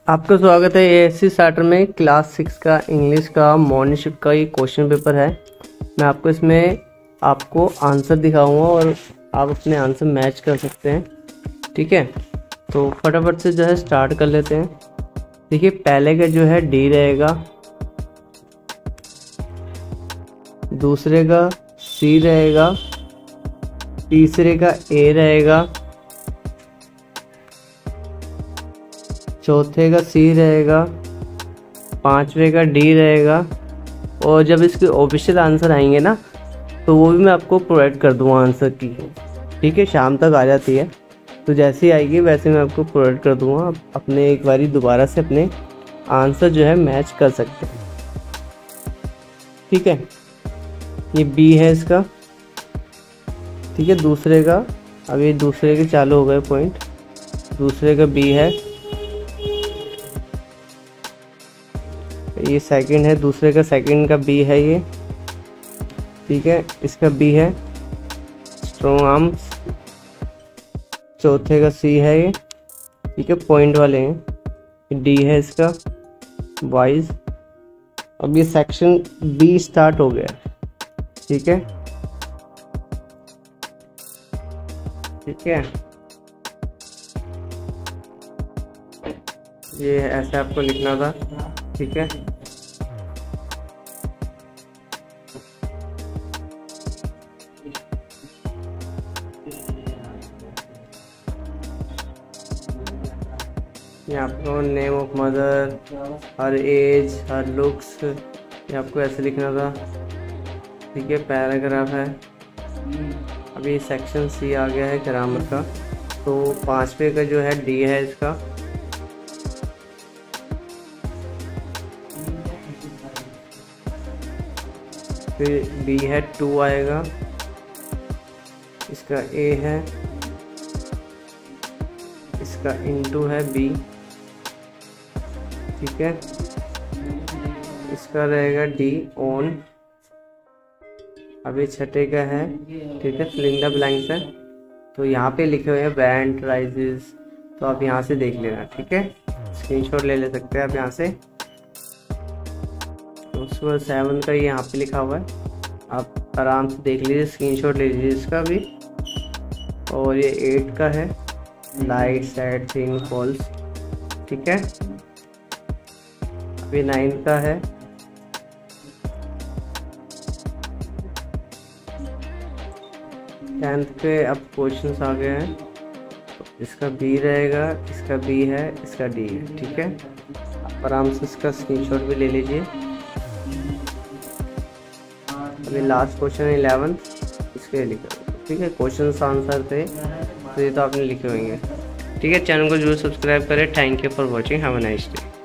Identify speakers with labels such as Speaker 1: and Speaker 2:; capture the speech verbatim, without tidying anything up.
Speaker 1: आपका स्वागत है एएससी स्टार्टर में। क्लास सिक्स का इंग्लिश का मॉर्निंग शिफ्ट का ये क्वेश्चन पेपर है। मैं आपको इसमें आपको आंसर दिखाऊंगा और आप अपने आंसर मैच कर सकते हैं। ठीक है, तो फटाफट से जो है स्टार्ट कर लेते हैं। देखिए, पहले का जो है डी रहेगा, दूसरे का सी रहेगा, तीसरे का ए रहेगा, चौथे का सी रहेगा, पांचवे का डी रहेगा। और जब इसके ऑफिशियल आंसर आएंगे ना तो वो भी मैं आपको प्रोवाइड कर दूँगा आंसर की। ठीक है, शाम तक आ जाती है, तो जैसे ही आएगी वैसे मैं आपको प्रोवाइड कर दूँगा। आप अपने एक बारी दोबारा से अपने आंसर जो है मैच कर सकते हैं। ठीक है, ये बी है इसका। ठीक है, दूसरे का, अब ये दूसरे के चालू हो गए पॉइंट। दूसरे का बी है, ये सेकंड है, दूसरे का सेकंड का बी है ये। ठीक है, इसका बी है स्ट्रॉन्ग आर्म्स। चौथे का सी है ये। ठीक है, पॉइंट वाले हैं। डी है इसका वाइज। अब ये सेक्शन बी स्टार्ट हो गया। ठीक है, ठीक है, ये ऐसे आपको लिखना था। ठीक है, ये आपको name of mother, her age, her looks, ये आपको ऐसे लिखना था। ठीक है, पैराग्राफ है। अभी सेक्शन सी आ गया है ग्रामर का। तो पांचवे का जो है डी है इसका। फिर बी है, टू आएगा, इसका ए है, इसका इनटू है बी। ठीक है, इसका रहेगा डी ऑन। अभी छठे का है। ठीक है, फिलिंग द ब्लैंक्स है। तो यहाँ पे लिखे हुए हैं वेंट राइजेस, तो आप यहाँ से देख लेना। ठीक है, स्क्रीनशॉट ले ले सकते हैं आप यहाँ से। उसके बाद सेवन का ये यहाँ पे लिखा हुआ है, आप आराम से देख लीजिए, स्क्रीनशॉट ले लीजिए इसका भी। और ये एट का है, लाइट सैड थिंग फॉल्स। ठीक है, अभी नाइन का है। टेंथ के अब क्वेश्चंस आ गए हैं। तो इसका बी रहेगा, इसका बी है, इसका डी है। ठीक है, आप आराम से इसका स्क्रीनशॉट भी ले लीजिए। अभी लास्ट क्वेश्चन है इलेवन, इसके लिखा। ठीक है, क्वेश्चन आंसर थे तो ये तो आपने लिखे होंगे। ठीक है, चैनल को जरूर सब्सक्राइब करें। Thank you for watching, have a nice day.